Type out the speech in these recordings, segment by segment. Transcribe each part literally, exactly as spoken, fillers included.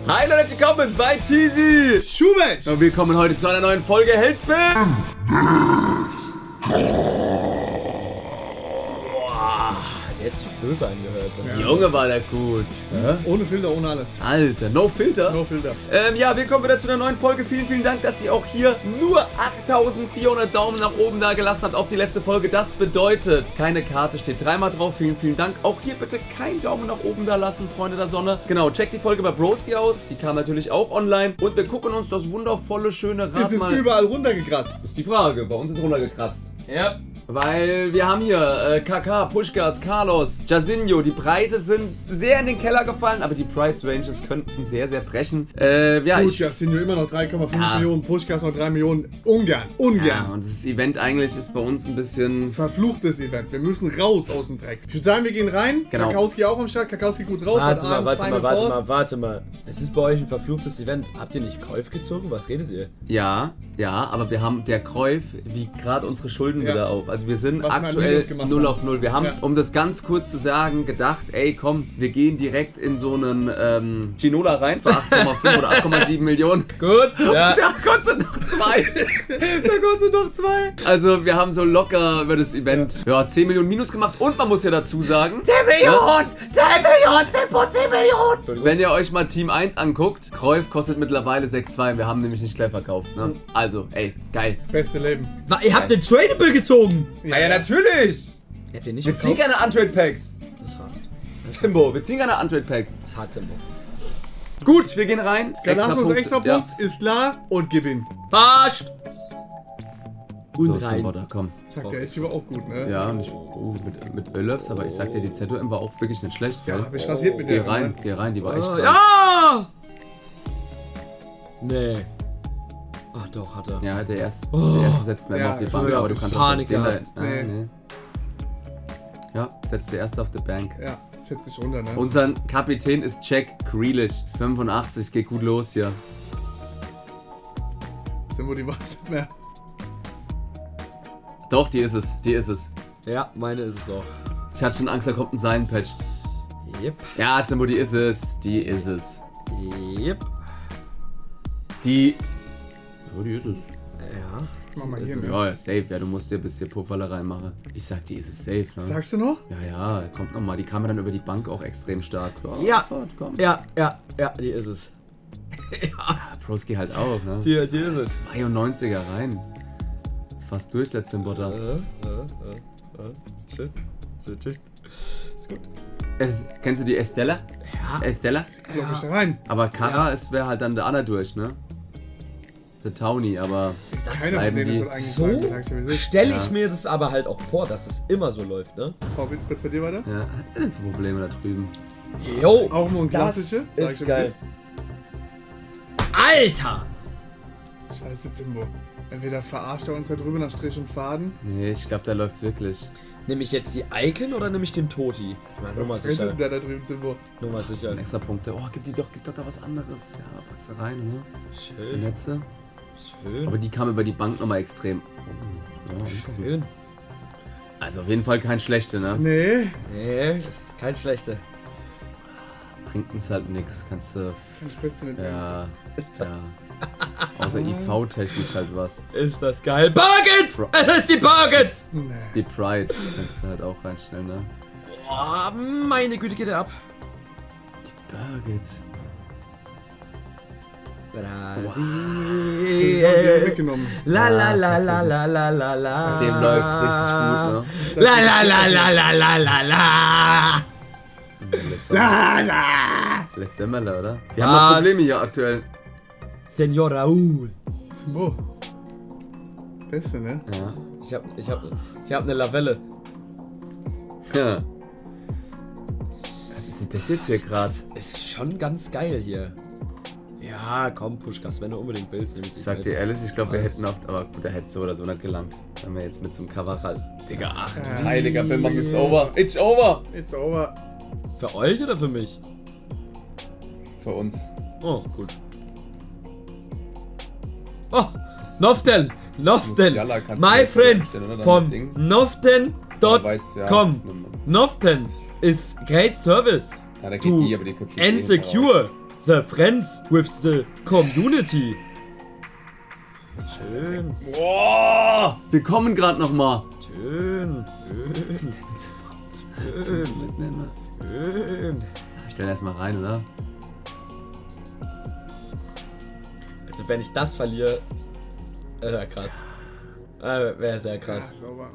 Hi Leute, willkommen bei Teasy Schubert. Und wir kommen heute zu einer neuen Folge Hellspin. Der hat sich böse angehört. Ja. Junge, war der gut. Ja? Ohne Filter, ohne alles. Alter, no filter. No Filter. Ähm, ja, wir kommen wieder zu einer neuen Folge. Vielen, vielen Dank, dass ihr auch hier nur achttausendvierhundert Daumen nach oben da gelassen habt auf die letzte Folge. Das bedeutet, keine Karte steht dreimal drauf. Vielen, vielen Dank. Auch hier bitte keinen Daumen nach oben da lassen, Freunde der Sonne. Genau, checkt die Folge bei Broski aus. Die kam natürlich auch online. Und wir gucken uns das wundervolle, schöne Rad Ist es mal... überall runtergekratzt? Das ist die Frage. Bei uns ist runtergekratzt. Ja. Weil wir haben hier äh, K K, Pushkas, Carlos, Jasinho. Die Preise sind sehr in den Keller gefallen, aber die Price Ranges könnten sehr, sehr brechen. Äh, ja, Gut, ich, ja, sind ja immer noch drei Komma fünf Ja. Millionen, Pushkas noch drei Millionen. Ungern, ungern. ja, und das Event eigentlich ist bei uns ein bisschen... Verfluchtes Event. Wir müssen raus aus dem Dreck. Ich würde sagen, wir gehen rein. Genau. Kakowski auch am Start. Kakowski gut drauf. Warte hat mal, Abend warte Final mal, warte Force. mal, warte mal. Es ist bei euch ein verfluchtes Event. Habt ihr nicht Käuf gezogen? Was redet ihr? Ja, ja, aber wir haben der Käuf wiegt gerade unsere Schulden Ja. wieder auf. Also wir sind Was wir an aktuell Minus gemacht null haben. auf null. Wir haben, Ja. um das ganz kurz zu sagen, gedacht, ey komm, wir gehen direkt in so einen ähm, Ginola rein für acht Komma fünf oder acht Komma sieben Millionen. Gut, ja. Der kostet noch zwei. Der kostet noch zwei. Also wir haben so locker über das Event ja. zehn Millionen Minus gemacht. Und man muss ja dazu sagen, zehn Millionen! zehn Millionen! zehn Millionen! wenn ihr euch mal Team eins anguckt, Cruyff kostet mittlerweile sechs Komma zwei. Wir haben nämlich nicht gleich verkauft. Ne? Also, ey, geil. Beste Leben. Was, ihr habt den Tradable gezogen! Ja, ja, natürlich. Habt ihr nicht Wir ziehen keine Untrade Packs. Das ist hart. Timbo, wir ziehen keine Untrade Packs. Das ist hart, Simbo. Gut, wir gehen rein. Ganasos extra ja. Punkt ist klar und gib ihn. Barsch! Und So, rein. Timbo, da komm. Sagt der echt aber auch gut, ne? Ja, und ich, oh, mit, mit Ölöfs, aber ich sag dir, die Z O M war auch wirklich nicht schlecht, gell? Ja, hab ich rasiert mit Geh der. rein, ne? geh rein, die war echt Ah, geil. ja! Nee. Ach doch, hat er. Ja, der erste, Oh. der erste setzt mir immer Ja, auf die ich Bank, hab aber du kannst Panik auch den da... gehabt. Ah, Nee. nee. Ja, setzt der erste auf die Bank. Ja, setz dich runter, ne? Unser Kapitän ist Jack Grealish. fünfundachtzig, es geht gut los hier. Sind wir die was nicht mehr? Doch, die ist es, die ist es. Ja, meine ist es auch. Ich hatte schon Angst, da kommt ein Seilenpatch. Yep. Ja, Zimbo, die ist es, die ist es. Yep. Die... Oh, die ist es. Ja. Mach mal Ist hier es. mit. Ja, ja, safe. Ja, du musst dir ein bisschen Pufferle reinmachen. Ich sag, die ist es safe, ne? Sagst du noch? Ja, ja, kommt nochmal. Die kam mir dann über die Bank auch extrem stark. Oh, Ja. Gott, komm. Ja, ja, ja, die ist es. Ja, Broski halt auch, ne? Die, die ist es. zweiundneunziger rein. Ist fast durch, der Zimbotter. Äh, äh, äh, äh. Shit. Shit, shit. Ist gut. Äh, kennst du die Estella? Ja. Estella? Glaub ich da rein. Aber Kara ist wäre halt dann der Anna durch, ne? Der Townie, aber Keiner von bleiben denen die. soll eigentlich So sagen, sagst du, wie es ist. stelle Ja. ich mir das aber halt auch vor, dass es immer so läuft, ne? Frau, kurz bei dir weiter. Ja, hat er denn für Probleme da drüben? Jo, Auch nur ein das klassische. Sag ich, ist wie geil. es Alter! ist. Scheiße, Zimbo. Entweder verarscht er uns da drüber nach Strich und Faden. Nee, ich glaube, da läuft's wirklich. Nehme ich jetzt die Icon oder nehme ich den Toti? Ja, nur mal Was sicher. redet der da drüben, Zimbo? Nur mal sicher. Extra Punkte. Oh, gib die doch, gib doch da was anderes. Ja, packst du rein, ne? Die Schön, Netze. schön, Aber die kam über die Bank nochmal extrem. Oh, ja, schön. also auf jeden Fall kein schlechter, ne? Nee. Nee, das ist kein schlechter. Bringt uns halt nix. Kannst du. Kann ich Beste nicht. Ja. Ist das, Ja. Außer I V-technisch halt was. ist das geil. Bargains! Bro. Es ist die Bargains! Nee. Die Pride kannst du halt auch reinstellen, ne? Oh, meine Güte, geht er ab. Birgit. Den hast du ja weggenommen. La la la la la la la la. Dem läuft's richtig gut, ne? La la la la la la la la. Lässt La, la. Lässt Semmerle, oder? Wir haben noch Was? Probleme hier aktuell. Senor Raúl. Zimbo. Beste, ne? Ja. Ich hab, ich hab, ich hab eine Lavelle. Ja. Was ist denn das jetzt hier gerade? Ist schon ganz geil hier. Ja, komm, Pushkas, wenn du unbedingt willst. Nehm ich Ich sag dir ehrlich, ich glaube, wir Was? hätten oft, aber gut, der hätte so oder so nicht gelangt. Wenn wir jetzt mit so einem Cover halt. Digga, ach, Ja. heiliger Film, it's over. It's over. It's over. Für euch oder für mich? Für uns. Oh, gut. Oh, Noften, Noften, Musiala kannst du my nicht friends verwechseln, oder? von Mit Ding. Noften dot Aber weißt, ja, com. nimm mal. Noften is great service Ja, da geht to die, aber die Köpfe gehen and secure the friends with the community. Schön. Boah! Wir kommen gerade noch mal. Schön. Schön. Schön. Schön. Ich stell erst mal rein, oder? Also wenn ich das verliere, das wäre krass. Äh, wäre sehr krass. Ja, sauber.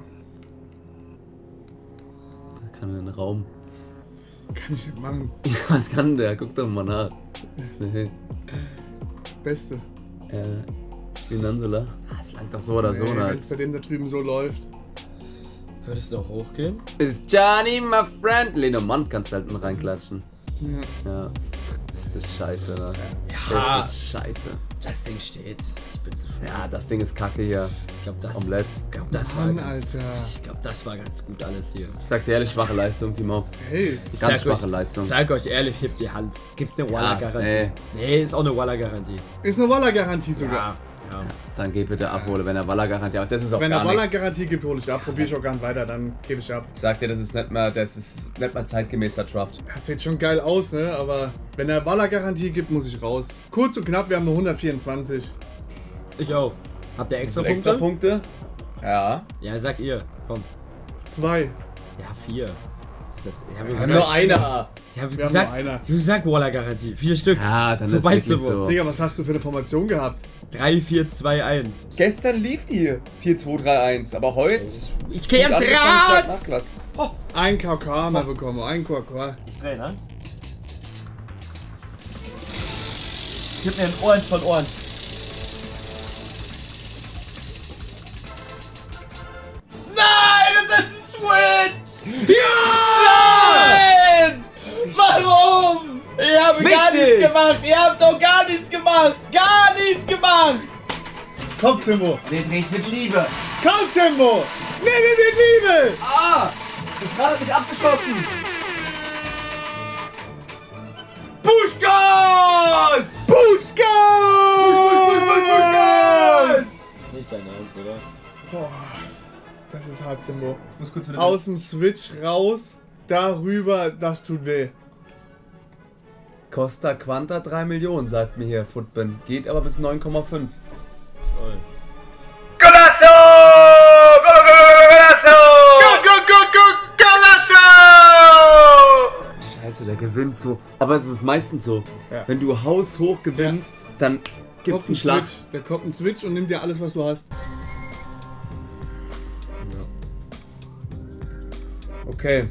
Was kann denn ein Raum? Kann ich nicht machen. Was kann der? Guck doch mal nach. Nee. Beste. Äh, Spinansula. Ah, es langt doch so oder so, Nee, ne? wenn es bei dem da drüben so läuft. Würde es noch hochgehen? Ist Johnny, my friend. Leno Mann kannst du halt mit reinklatschen. Ja. Ja. Ist das scheiße, ne? Ja. Das ist scheiße. Das Ding steht. Ich bin zufrieden. Ja, das Ding ist kacke hier. Ich glaube, das, Omelette. ich glaub, das war Mann, ganz, Alter. Ich glaube, das war ganz gut alles hier. Ich sag dir ehrlich, schwache Leistung, Timo. Hey. Ich Ganz sag schwache euch, Leistung. Ich sag euch ehrlich, hebt die Hand. Gibt's eine Walla-Garantie? nee. Nee, ist auch eine Walla-Garantie. Ist eine Walla-Garantie sogar. Ja, ja. Dann geh bitte abhole, wenn er Walla-Garantie hat. Das ist auch Wenn gar er nichts. Walla-Garantie gibt, hole ich ab. Probier ich auch gar nicht weiter, dann gebe ich ab. Ich sag dir, das ist nicht mal, das ist nicht mal zeitgemäßer Draft. Das sieht schon geil aus, ne? Aber wenn er Walla-Garantie gibt, muss ich raus. Kurz und knapp, wir haben nur hundertvierundzwanzig. Ich auch. Habt ihr extra Punkte? Extra Punkte? Ja. Ja, sag ihr. Komm. Zwei. Ja, vier. Das ist das- Ich habe Wir haben gesagt, nur einer. ich hab Wir haben gesagt, nur einer. ich hab gesagt Walla-Garantie. Vier Stück. Ja, dann So ist weit wirklich sind wir. so. Digga, was hast du für eine Formation gehabt? drei, vier, zwei, eins. Gestern lief die vier zwei drei eins, aber heute... Ich geh ans Gut angefangen, stark Rad! nachgelassen. Ein K K haben wir bekommen, ein K K. Ich dreh, ne? Gib mir ein Ohren von Ohren. Nein, das ist Switch! Nein! Warum? Ihr habt gar Wichtig! nichts gemacht! Ihr habt doch gar nichts gemacht! Gar nichts gemacht! Komm, Timbo! Den dreh ich mit Liebe. Komm, Timbo! Nee, nee, nee, Liebe! Ah! Das Rad hat mich abgeschossen! Pushkas! Pushkas! Pushkas! Nicht dein Ernst, oder? Boah, das ist hart, Timbo. Ich muss kurz wieder... Aus dem Switch raus, darüber, das tut weh. Costa Quanta drei Millionen, sagt mir hier Footbin. Geht aber bis neun Komma fünf. Toll. Golasso! Golasso! Scheiße, der gewinnt so. Aber es ist meistens so. Ja. Wenn du haushoch gewinnst, dann gibt's Kommt einen Schlag. Switch. Da kommt ein Switch und nimmt dir alles, was du hast. Okay.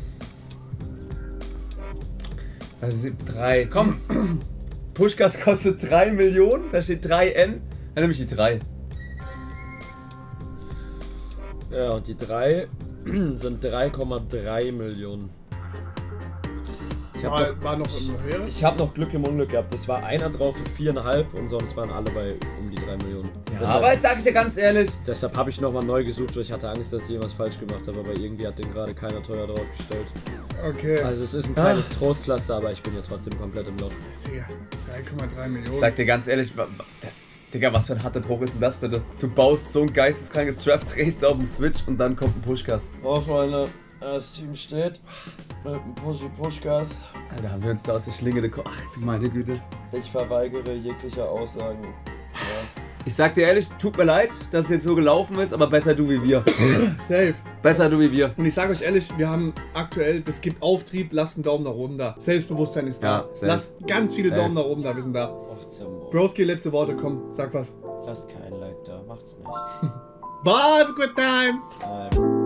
Also drei. Komm. Pushkas kostet drei Millionen. Da steht drei N. Dann nehme ich die drei. Ja, und die drei sind drei Komma drei Millionen. Ich habe War, noch, war noch im höher? ich hab noch Glück im Unglück gehabt. Es war einer drauf für viereinhalb und sonst waren alle bei um die drei Millionen. Ja, deshalb aber ich sag ich dir ganz ehrlich. deshalb habe ich nochmal neu gesucht, weil ich hatte Angst, dass ich irgendwas falsch gemacht habe, aber irgendwie hat den gerade keiner teuer draufgestellt. Okay. Also es ist ein kleines Trostpflaster, aber ich bin ja trotzdem komplett im Loch. Digga, drei Komma drei Millionen. Ich sag dir ganz ehrlich, wa- wa- das, Digga, was für ein harter Bruch ist denn das bitte? Du baust so ein geisteskrankes Draft, drehst auf den Switch und dann kommt ein Pushkas. Oh Freunde, das Team steht mit dem Pushy Pushkas. Alter, haben wir uns da aus der Schlinge gekommen. Ach du meine Güte. Ich verweigere jegliche Aussagen. Ja. Ich sag dir ehrlich, tut mir leid, dass es jetzt so gelaufen ist, aber besser du wie wir. Safe. Besser du wie wir. Und ich sage euch ehrlich, wir haben aktuell, das gibt Auftrieb, lasst einen Daumen nach oben da. Selbstbewusstsein ist da. Ja, safe. Lasst ganz viele Safe. Daumen nach oben da, wir sind da. achtzehn Uhr. Broski, letzte Worte, komm, sag was. Lasst kein Like da, macht's nicht. Bye, have a good time! Nein.